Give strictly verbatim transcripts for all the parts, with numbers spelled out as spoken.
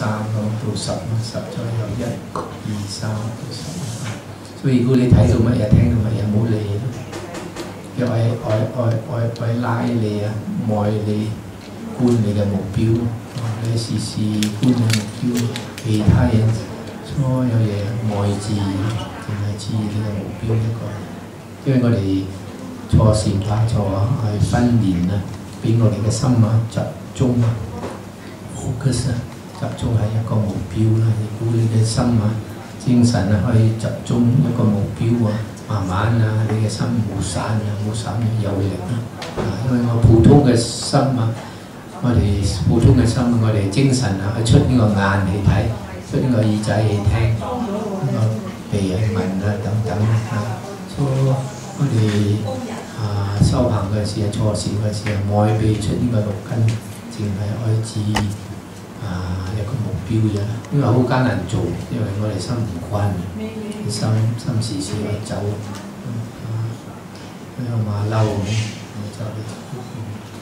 三咯，到十咯，十再有一、二、三到十。所以如果你睇到乜嘢、聽到乜嘢，唔好理。因為愛愛愛愛拉你啊，愛你觀你嘅目標，你時時觀你目標，其他嘢所有嘢愛字，淨係知你嘅目標一個。因為我哋錯善法錯係分年啊，俾我哋嘅心啊集中啊 ，focus 啊，集中係一個目標啦。如果你嘅心啊、精神啊可以集中一個目標啊。慢慢啊，你嘅心冇散啊，冇散有力啊！因為我普通嘅心啊，我哋普通嘅心，我哋精神啊，係出呢個眼去睇，出呢個耳仔去聽，呢個鼻去聞啊等等啊。所以我哋啊修行嘅時候、錯事嘅時候，愛俾出呢個六根，淨係愛指啊一個目標啫。因為好艱難做，因為我哋心唔慣。心心時時去走，佢又馬騮咁，走嚟走去。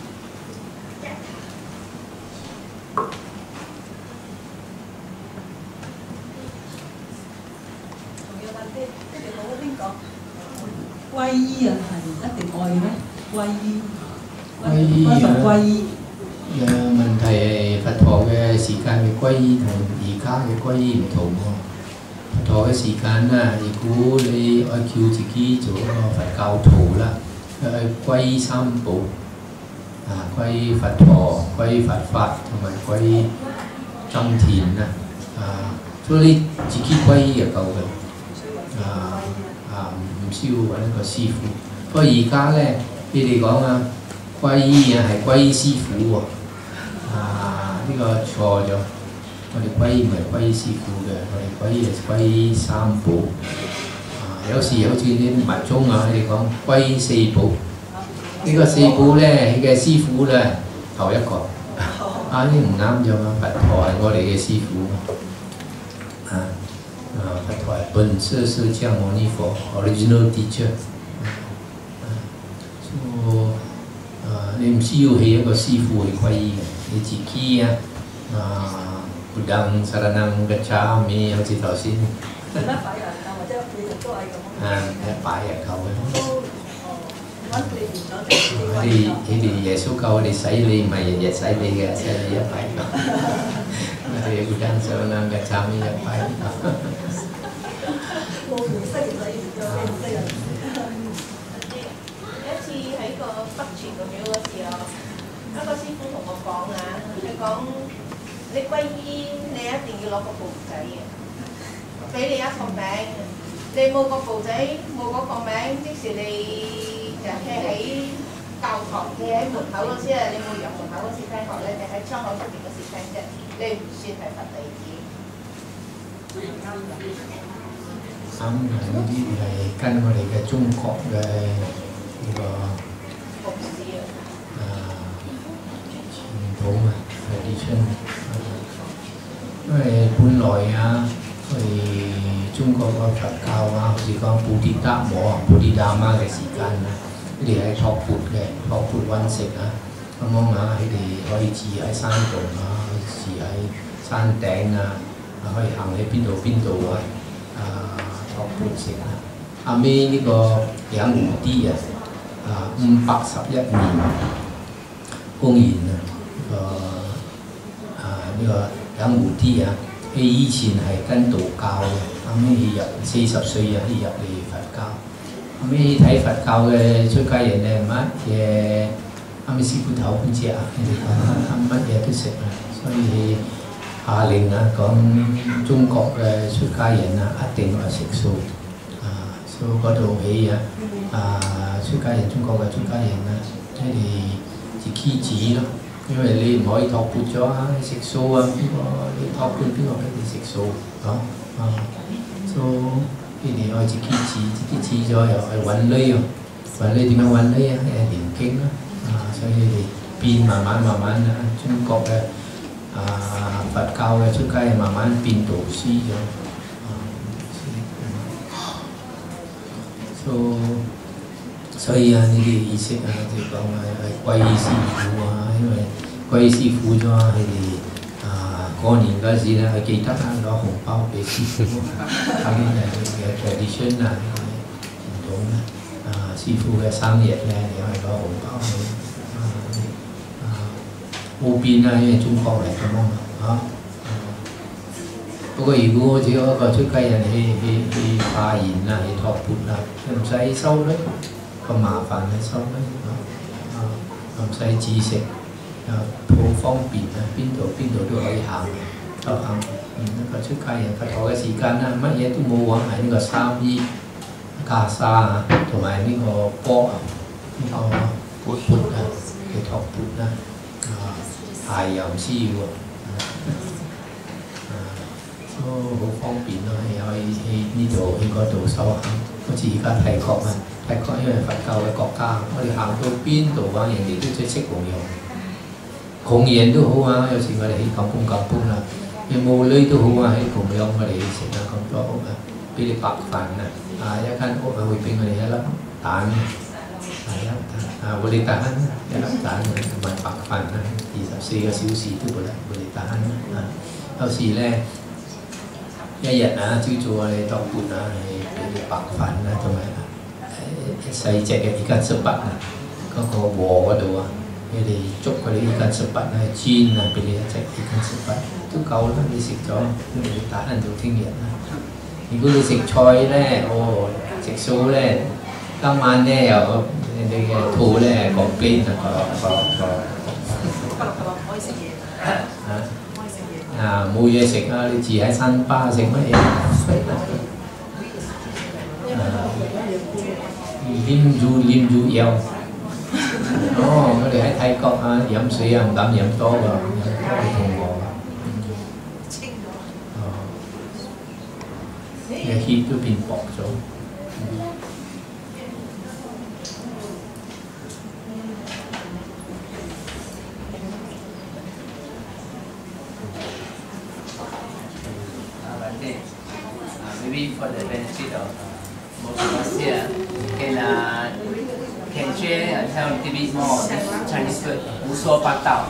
仲有問啲，跟住我嗰邊講，皈依啊，係一定愛咩？皈依， 皈依啊！ 皈依。 誒問題係佛陀嘅時間嘅皈依同而家嘅皈依唔同喎。佛陀嘅時間啦，如果你愛叫自己做一個佛教徒啦，去皈依三寶，啊皈依佛陀、皈依佛法同埋皈依僧田啊，啊，所以你自己皈依就夠嘅，啊啊唔需要揾一個師傅。不過而家咧，你哋講啊，皈依啊係皈依師傅喎，啊呢、這個錯咗。我哋皈依唔係皈依師傅嘅，我哋皈依係皈依三寶。啊，有時好似啲密宗啊，你哋講皈依四寶。呢、這個四寶咧嘅師傅咧頭一個。啊，呢唔啱咗嘛！佛陀係我哋嘅師傅。啊啊，佛陀係本師釋迦牟尼佛 original teacher。啊，所啊，你唔需要起一個師傅去皈依嘅，你自己啊啊。Budang saranang gacchami 好似頭先。 做乜擺人啊？或者你哋都係咁。 啊，一擺入球嘅。 都哦，揾你唔咗就你你哋耶穌教我哋洗你，唔係日日洗你嘅，洗你一擺球。我哋 Budang saranang gacchami 一擺球。 冇唔識洗，又唔識人。 有一次喺個北泉個廟嗰時候，一個師傅同我講啊，佢講。你皈依，你一定要攞個簿仔嘅，俾你一個名。你冇個簿仔，冇嗰個名，即使你就企喺教堂，企喺門口嗰時啊，你冇入門口嗰時聽學咧，你喺窗口出邊嗰時聽啫，你唔算係佛弟子。 啱嘅，呢啲係跟我哋嘅中國嘅呢個服侍啊， 傳統啊，係啲出。因為本來啊，我哋中國個佛教啊，好似講布啲達摩、布啲達媽嘅時間啊，佢哋係托缽嘅，托缽揾食啊，咁樣啊，佢哋可以住喺山洞啊，可以住喺山頂啊，可以行喺邊度邊度啊，啊托缽食啊。後尾呢個兩胡啲啊，啊五百十一年公元啊，呢個啊呢個。兩胡啲啊，佢以前係跟道教嘅，後尾佢入四十歲啊，佢入嚟佛教。後尾睇佛教嘅出家人咧，乜嘢後尾師傅頭嗰隻啊，佢哋講乜嘢都食啊，所以下令啊講中國嘅出家人啊，一定係食素啊，所以嗰度起啊啊出家人，中國嘅出家人啊，佢哋自己煮咯。因為你唔可以托缽咗啊！你食素啊，邊個你托缽邊個俾你食素啊？啊，所以你哋愛自己煮，自己煮咗又係揾女喎，揾女點樣揾女啊？係念經啦，啊，所以你哋變慢慢慢慢啊，中國嘅啊佛教嘅出家人慢慢變導師咗，啊，所以所以啊，呢啲意識啊，就講啊係皈依師傅啊。因為皈依師傅咗，佢哋啊過年嗰時咧，佢記得啦，攞紅包俾師傅，嗰啲誒嘅 tradition 啊，傳統咧，啊師傅嘅生日咧，你可以攞紅包去啊啊冇變啦，因為中國嚟㗎嘛嚇。不過如果好似嗰個出家人去去去化緣啊，去托缽啊，唔使收咧，咁麻煩去收咧啊，唔使自食。啊，好方便啊！邊度邊度都可以行，就行。嗯，呢個出家人佛陀嘅時間啦，乜嘢都冇喎，係呢個衫衣、袈裟啊，同埋呢個缽啊，呢個缽缽啊，嘅托缽啦，啊，鞋又唔需要喎，啊，都好方便咯，又可以去呢度去嗰度修行。好似而家泰國啊，泰國因為佛教嘅國家，我哋行到邊度啊，人哋都最識供養。供養都好啊，有時我哋起咁供咁供啦，有冇女都好啊，喺供養我哋食啊咁多屋啊，俾你白飯啊，啊一間屋啊會俾我哋一粒蛋，係一啊我哋蛋一粒蛋同埋白飯啊，二十四個小時都會得我哋蛋啊，有時咧一日啊朝早我哋當缽啊係俾你白飯啊，同埋細隻嘅而家十八啊嗰個禾嗰度啊。你哋捉佢哋依間十八啊，煎啊，俾你一隻依間十八都夠啦。你食咗，你打緊到聽日啦。如果你食菜咧，哦，食素咧，今晚咧又你嘅肚咧講邊啊個個個。可以食嘢。啊！啊冇嘢食啊！你住喺山巴食乜嘢？啊！黏住黏住腰。哦，我哋喺泰國啊，飲水啊唔敢飲多㗎，飲多會肚餓。哦，嘅血都變薄咗。 Maybe for the benefit of most of us here, can uh, can share and tell a little bit more this Chinese word, 胡說八道。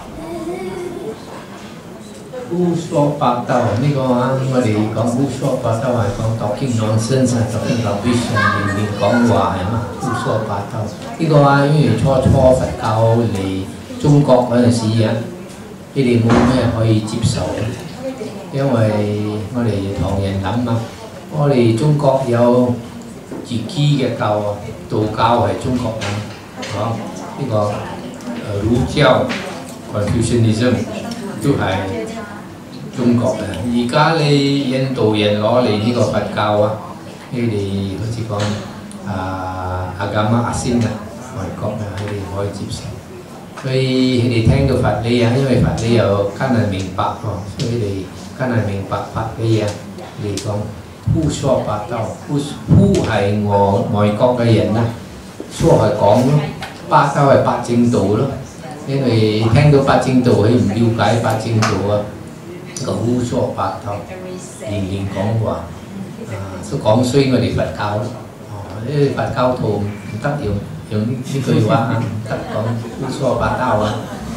胡說八道呢個啊，我哋講胡說八道係講 talking nonsense 啊 ，talking rubbish 啊，亂亂講話係嘛？胡說八道呢個啊，因為初初佛教嚟中國嗰陣時啊，你哋冇咩可以接受嘅，因為我哋唐人諗啊。我哋中國有自己嘅教啊，道教係中國人，嚇呢個誒儒教 Confucianism 都係中國嘅。而家你印度人攞嚟呢個佛教啊，你哋好似講啊阿伽瑪阿仙啊，外國啊，佢哋唔可以接受。所以佢哋聽到佛理啊，因為佛理又艱難明白喎，所以佢哋艱難明白佛理啊，嚟講。胡說八道，胡胡係外外國嘅人啦，說係講咯，八道係八正道咯。因為聽到八正道，佢唔了解八正道啊，個胡說八道，連連講話，啊，都講衰我哋佛教咯。哦，呢啲佛教徒唔得用用呢句話啊，唔得講胡說八道啊。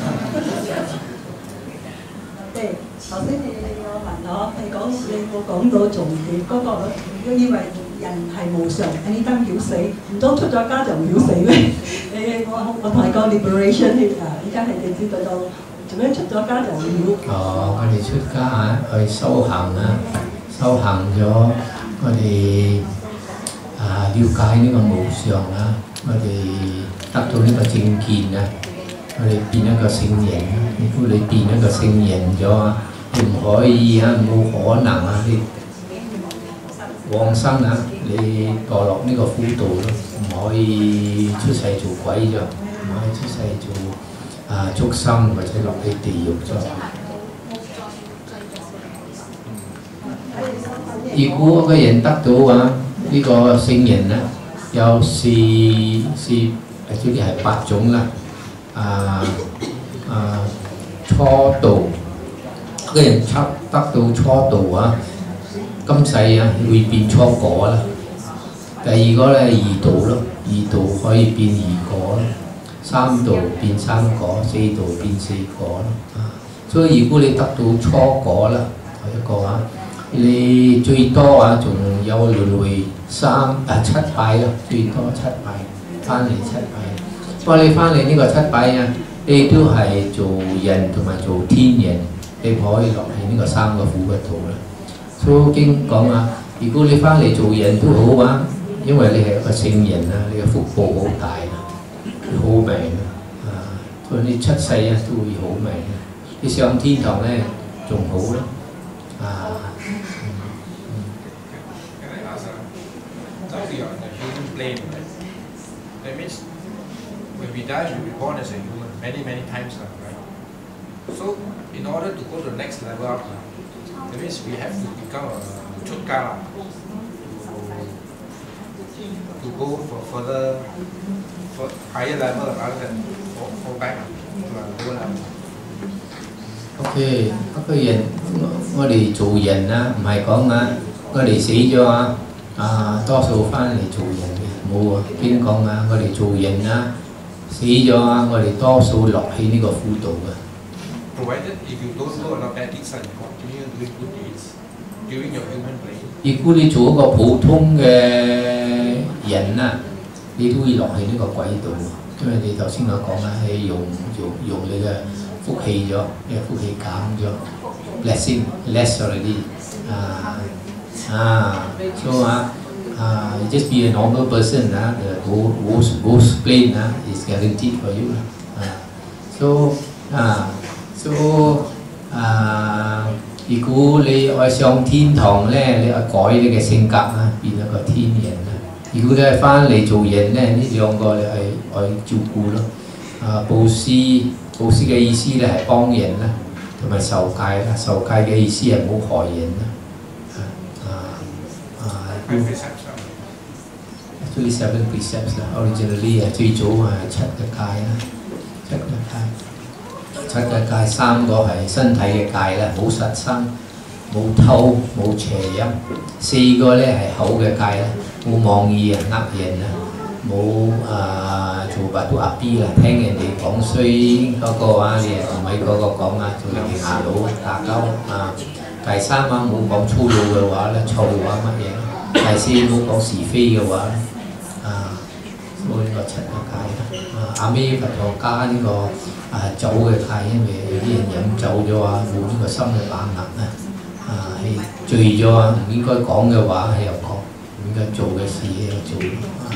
頭先你你個問我係講你冇講到重點嗰個，如果以為人係無常 ，anytime 要死，唔通出咗家就唔要死咩？你我我同你講 liberation 啊，依家係你知道到做咩出咗家就唔要。 哦，我哋出家啊，去修行啊，修行咗，我哋啊了解呢個無常啊，我哋得到呢個正見啊，我哋變一個聖人啊，如果你變一個聖人咗啊。你唔可以啊，冇可能啊！你往生啊，你墮落呢個苦道咯，唔可以出世做鬼啫，唔可以出世做啊畜生或者落去地獄啫。如果個人得到啊呢、這個聖人啊，有四四誒，總之係八種啦，啊啊初道。個人出得到初道啊，今世啊會變初果啦。第二個咧二道咯，二道可以變二果啦。三道變三果，四道變四果啦。啊， 所以如果你得到初果啦，一個啊，你最多啊仲有輪迴三啊七擺啦，最多七擺，翻嚟七擺。不過你翻嚟呢個七擺啊，你都係做人同埋做天人，你唔可以落喺呢個三個苦嗰度啦。所以經講啊，如果你翻嚟做人都好啊，因為你係一個聖人啊，你嘅福報好大啊，好命啊，所以你出世啊都會好命啊。你上天堂咧仲好啦，啊。 Plane, right? That means when we die, we'll be born as a human many, many times, right? So, in order to go to the next level up, that means we have to become a chutka to, to go for further, for higher level rather than fall, fall back to a lower level. OK， 一個人我哋做人啊，唔係講啊，我哋死咗啊，啊多數翻嚟做人嘅。冇啊，邊講啊？我哋做人啊，死咗啊，我哋多數落喺呢個苦道嘅。 Provided if you don't do a lot of bad deeds and continue doing good deeds during your human plane。 如果你做一個普通嘅人啊，你都會落喺呢個軌道，因為你頭先我講啦，係用用用你嘅福氣咗，你嘅福氣減咗 ，blessing less already 啊啊，所以啊。Uh, just be a normal person, uh, the most, most plane uh, is guaranteed for you. Uh, so, uh, so, uh, 如果你愛上天堂咧，你愛改你嘅性格啊，變一個天人啊。如果你係翻嚟做人咧，呢兩個你係愛照顧咯。啊，布施，布施嘅意思咧係幫人啦，同埋受戒啦。受戒嘅意思係唔好害人啦。啊啊啊！最 seven precepts 啦 ，originally 啊最早係七嘅戒啦，七嘅戒，七嘅戒三個係身體嘅戒啦，冇殺生，冇偷，冇邪淫；四個咧係口嘅戒啦，冇妄意啊，呃人啊，冇啊做白都阿 B 啦，聽人哋講衰嗰個啊，你又同咪嗰個講啊，做人哋牙佬打交啊。第三啊冇講粗魯嘅話咧，錯話乜嘢？第四冇講是非嘅話。啊，所以呢個七嘅戒啦，啊阿尾佛陀加呢個啊酒嘅戒，因為有啲人飲酒咗啊，冇呢個心嘅把握啊，啊係醉咗啊，唔應該講嘅話係又講，唔應該做嘅事又做啊。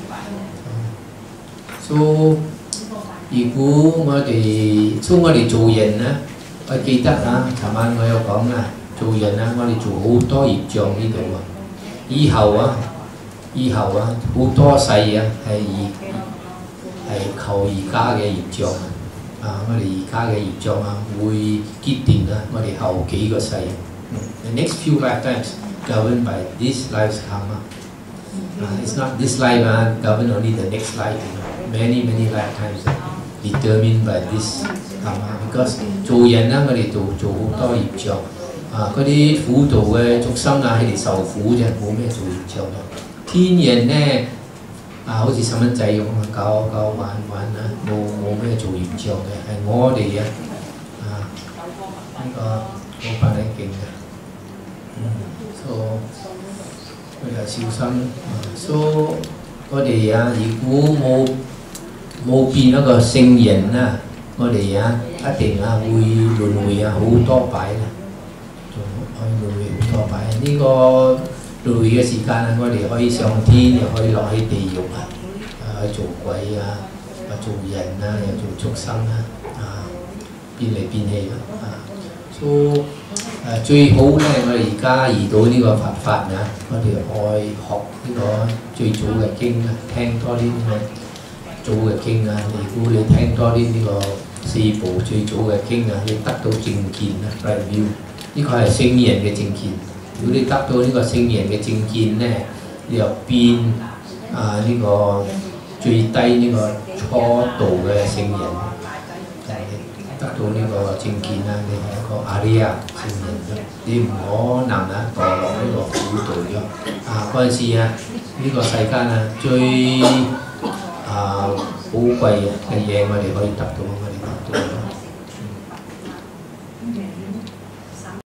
所以如果我哋，所以我哋做人咧，我記得啊，尋晚我有講啦，做人啊，我哋做好多業障呢度啊，以後啊。以後啊，好多世啊，係係求而家嘅業障啊！我哋而家嘅業障啊，會結定啊，我哋後幾個世。The next few lifetimes governed by this life's karma. Uh, it's not this life uh, governed only the next life. Many many lifetimes determined by this karma. Because 做人啊，我哋做做好多業障啊，嗰啲苦道嘅畜生啊，佢哋受苦啫，冇咩做業障嘅。天人咧啊，好似細蚊仔咁啊，搞搞玩玩啊，冇冇咩做業障嘅，係我哋嘅啊呢個老闆係勁嘅，嗯，所以佢哋小心啊，所以我哋啊，如果冇冇變一個聖人啊，我哋啊一定啊會輪迴啊好多擺啦，仲可以輪迴好多擺呢個。輪迴嘅時間啊，我哋可以上天，又可以落喺地獄啊，啊做鬼啊，啊做人啊，又做畜生啊，啊變嚟變去啊，所以誒最好咧，我哋而家遇到呢個佛法啊，我哋愛學呢個最早嘅經啊，聽多啲咁嘅早嘅經啊，如果你聽多啲呢個四部最早嘅經啊，你得到正見啊 right view， 呢個係聖人嘅正見。如果你得到呢個聖人嘅正見咧，你又變啊呢、這個最低呢個初道嘅聖人，得到呢個正見啦，你係一個阿里亞聖人，你唔可能啊墮落呢個苦道咗。啊嗰陣時啊，呢、這個世間啊最啊寶貴嘅嘢，我哋可以得到我哋。